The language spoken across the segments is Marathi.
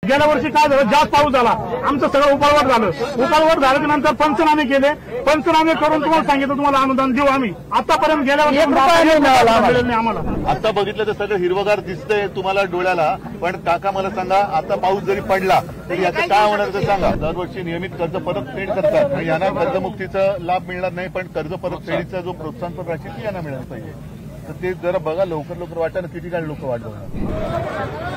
गेल्या वर्षी काय झालं, जास्त पाऊस झाला, आमचं सगळं उपाळवट झालं. उपाळवट झालं की नंतर पंचनामे केले. पंचनामे करून तुम्हाला सांगितलं तुम्हाला अनुदान देऊ आम्ही. आतापर्यंत गेल्या वर्षी मिळेल नाही आम्हाला. आता बघितलं तर सगळं हिरवगार दिसतंय तुम्हाला डोळ्याला, पण काका मला सांगा, आता पाऊस जरी पडला तरी याचं काय होणार ते सांगा. दरवर्षी नियमित कर्ज परतफेड करतात आणि यांना कर्जमुक्तीचा लाभ मिळणार नाही, पण कर्ज परतफेडीचा जो प्रोत्साहनपर राशी ती यांना मिळायला पाहिजे. तर ते जरा बघा, लवकर लवकर वाटा ना, किती काळ लोक वाट बघणार.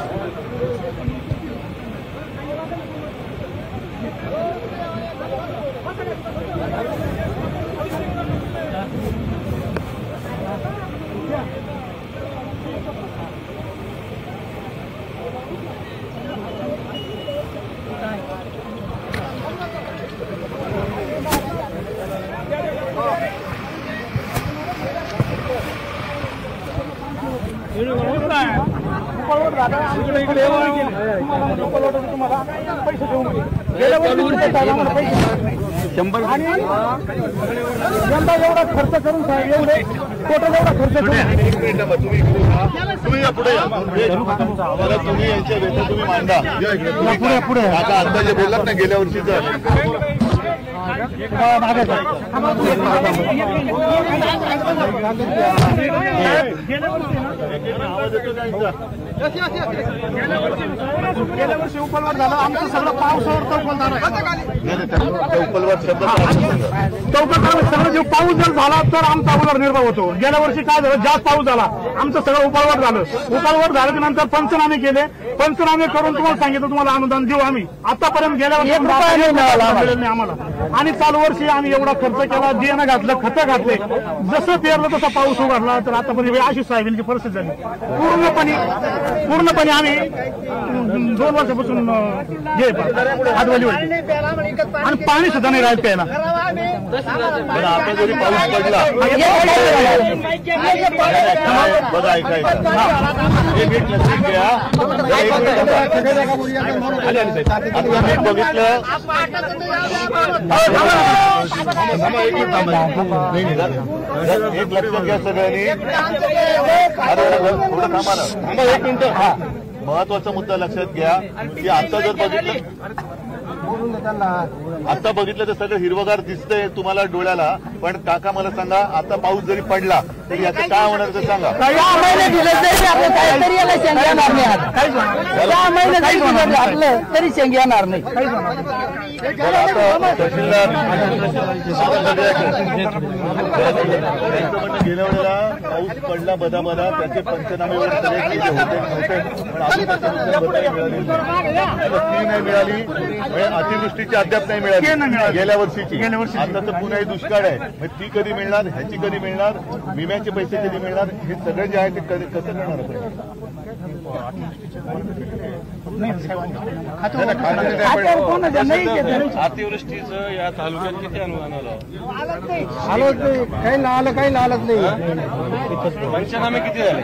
इकडे तुम्हाला पैसे देऊ गेल्या वर्षी पैसे 100 आणि यंदा एवढा खर्च करून साहेब, एवढे टोटल एवढा खर्च करून तुम्ही पुढे तुम्ही यांच्या वेळेला तुम्ही मांडा पुढे. आता आता जे बोललात ना गेल्या वर्षीचं गेल्या वर्षी उपलवाट झालं, आमचं सगळं पावसावर चौकलदार आहे. उपलवाट शब्द चौकलदार सगळं जे पाऊस जर झाला तर आमचा उदरनिर्वाह होतो. गेल्या वर्षी काय झालं, जास्त पाऊस झाला, आमचं सगळं उपाळवट झालं. उपाळवट झालं की नंतर पंचनामे केले. पंचनामे करून तुम्हाला सांगितलं तुम्हाला अनुदान देऊ आम्ही. आतापर्यंत गेल्या वर्षी मिळेल नाही आम्हाला. आणि चालू वर्षी आम्ही एवढा खर्च केला, बियाणं घातलं, खतं घातले, जसं पेरलं तसा पाऊस उघडला. तर आतापर्यंत अशी साहेबांची परिस्थिती झाली. पूर्णपणे आम्ही 2 वर्षापासून हातवली होती आणि पाणी सुद्धा नाही राहिलं प्यायला. आता जरी पाऊस पडला बघा, ऐकायचं लक्षात घ्या. बघितलं एक लक्षात घ्या सगळ्यांनी. थोडं थांबा ना, 1 मिनिट. महत्वाचा मुद्दा लक्षात घ्या की आता जर बघितलं तर सगळं हिरवगार दिसतंय तुम्हाला डोळ्याला, पण काका मला सांगा, आता पाऊस जरी पडला तरी याचं काय होणार ते सांगा. तरी शेंग येणार नाही. गेल्या वेळेला पाऊस पडला बदा त्याचे पंचनामे वगैरे केले होते, पण अजून त्याच्यानुसार भरपाई मिळाली ती नाही मिळाली. अतिवृष्टीची अद्याप नाही मिळाली गेल्या वर्षीची. आता तर पुन्हा दुष्काळ आहे, ती कधी मिळणार, ह्याची कधी मिळणार, विम्याचे पैसे कधी मिळणार, हे सगळं जे आहे ते कसं करणार अतिवृष्टीचं या तालुक्यात किती अनुदान आलं नाही, काही आलं काही आलंच नाही. पंचनामे किती झाले?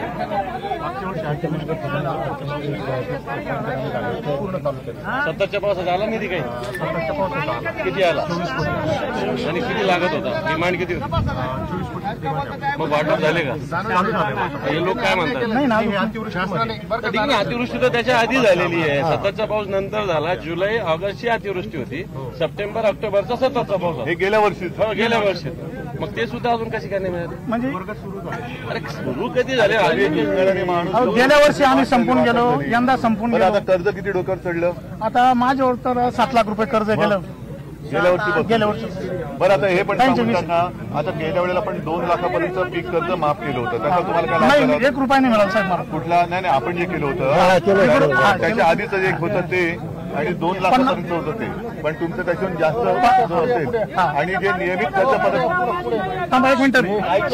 सत्तरच्या पावसाचा आला निधी काही किती आला आणि किती लागत होता? डिमांड किती होती? मग वाटप झाले का? हे लोक काय म्हणतात? ठीक आहे, अतिवृष्टी तर त्याच्या आधी झालेली आहे. 70चा पाऊस नंतर झाला. जुलै ऑगस्टची अतिवृष्टी होती, सप्टेंबर ऑक्टोबरचा 70चा पाऊस हे गेल्या वर्षी. गेल्या वर्षी. मग ते सुद्धा अजून कशी काय नाही मिळाले? म्हणजे अरे सुरू कधी झाले? गेल्या वर्षी आम्ही संपून गेलो, यंदा संपून गेलो. आता कर्ज किती डोक्यावर चढलं? आता माझ्यावर तर 7 लाख रुपये कर्ज गेलं गेल्या वर्षी. बरं, आता हे पण सांगतात ना, आता गेल्या वेळेला पण 2 लाखापर्यंत पीक कर्ज माफ केलं होतं, त्याचा तुम्हाला काय? नाही, 1 रुपया नाही मिळाला साहेब मला. कुठला? नाही, आपण जे केलं होतं त्याच्या आधीच एक होतं ते, आणि 2 लाखापर्यंत होतं ते, पण तुमचं त्याच्याहून जास्त असेल. आणि जे नियमित कर्ज परत. थांबा 1 मिनिट.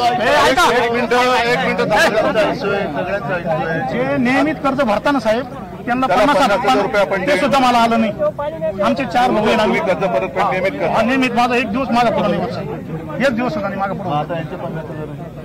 सगळ्यांचं ऐकतोय. जे नियमित कर्ज भरताना साहेब त्यांना 50,000 रुपये आपण ते सुद्धा मला आलं नाही. आमचे 4 भाऊ तुम्ही कर्ज परत नियमित कर्ज. नियमित माझा 1 दिवस माझा पुढे नाही, 1 दिवस आणि मागे पुढे. आता यांचे 50,000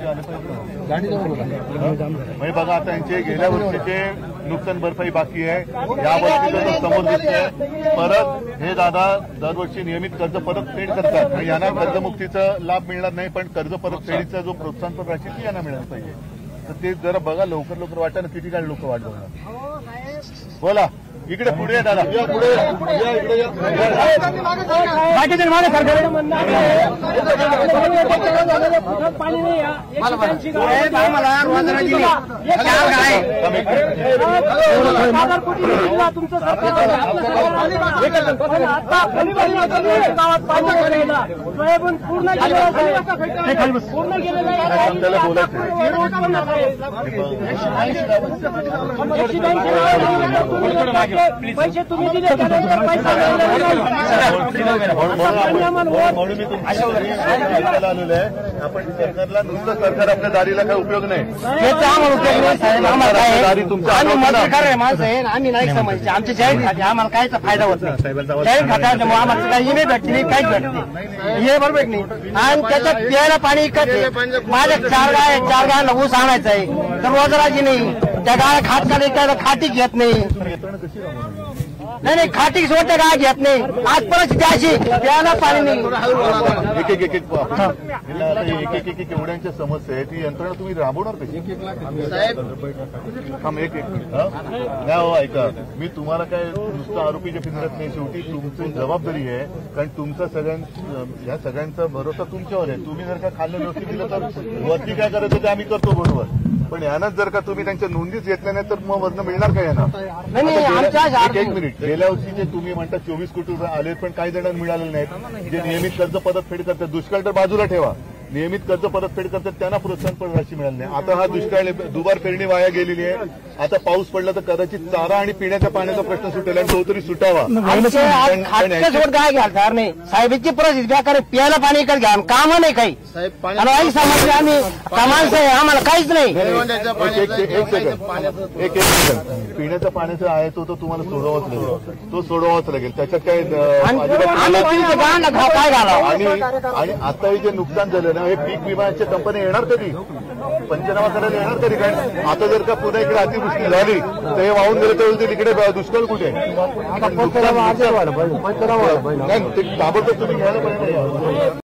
म्हणजे बघा, आता यांचे गेल्या वर्षीचे नुकसान भरपाई बाकी आहे, या वर्षी समोर दिसतंय. परत हे दादा दरवर्षी नियमित कर्ज परतफेड करतात आणि यांना कर्जमुक्तीचा लाभ मिळणार नाही, पण कर्ज परतफेडीचा जो प्रोत्साहनपर राशी ती यांना मिळायला पाहिजे. तर ते जरा बघा, लवकर लवकर वाटा ना, किती काळ लोक वाट बघणार. बोला. इकडे पुढे या दादा, या पुढे या, इकडे या. बाकीचे मागे सरकार पूर्ण गेलेलं आपल्याला बोलायचं पैसे तुम्ही दिले म्हणून मी तुमच्या आलेलो आहे. आपण सरकारला नुसतं सरकार आपल्या दारीला काही उपयोग नाही. दारी तुमच्या माणसं आहे आम्ही नाही समजते आमच्या जाहीर खाते आम्हाला कायचा फायदा होत नाही. जाहीर खात्यामुळे आम्हाला काही नाही भेटते नाही काहीच भेटते हे बरोबर नाही. आणि त्याच्यात प्यायला पाणी इकत माझ्या 4 गायांना ऊस आणायचा आहे तर रोजराजी नाही. त्या गाय खात काढायला खाटी घेत नाही. नाही खाटी सोडते गाय घेत नाही. आज परिस्थिती अशी प्यायला पाणी नाही. एक एवढ्यांच्या समस्या आहे ती यंत्रणा तुम्ही राबवणार कशी? एक नाही हो, ऐका मी तुम्हाला काय नुसतं आरोपीच्या फिरत नाही. शेवटी तुमची जबाबदारी आहे कारण तुमचा ह्या सगळ्यांचा भरोसा तुमच्यावर आहे. तुम्ही जर का खाल्लं व्यवस्थित दिलं तर वरती काय करायचं ते आम्ही करतो बरोबर. पण यानंच जर का तुम्ही त्यांच्या नोंदीच घेतल्या नाही तर मग वजन मिळणार का यांना? एक मिनिट, गेल्या वर्षी जे तुम्ही म्हणता 24 कोटी रुपये आले पण काही जणांना मिळालेले नाहीत. जे नियमित कर्ज परतफेड करतात, दुष्काळ तर बाजूला ठेवा, नियमित कर्ज परतफेड करतात त्यांना प्रोत्साहन राशी मिळाली नाही. आता हा दुष्काळ दुबार पेरणी वाया गेलेली आहे. आता पाऊस पडला तर कदाचित चारा आणि पिण्याच्या पाण्याचा प्रश्न सुटेल आणि तो तरी सुटावा. काय घ्या नाही साहेबांची परिस्थिती काय करे प्यायला पाणी इकडे घ्या काम नाही काही आणि समजले आम्ही माणसं आहे आम्हाला काहीच नाही. एक सेकंड, पिण्याच्या पाण्याचा आहे तो तुम्हाला सोडवाच लागेल. तो सोडवाच लागेल त्याच्यात काय घालावं. आणि आता हे जे नुकसान झालं ना हे पीक विमाच्या कंपन्या येणार कधी? पंचनामा करायला येणार कधी? कारण आता जर का पुन्हा इकडे अतिवृष्टी झाली तर हे वाहून गेलं तर इकडे दुष्काळ कुठे? ताबडतोब तुम्ही घ्यायला पाहिजे.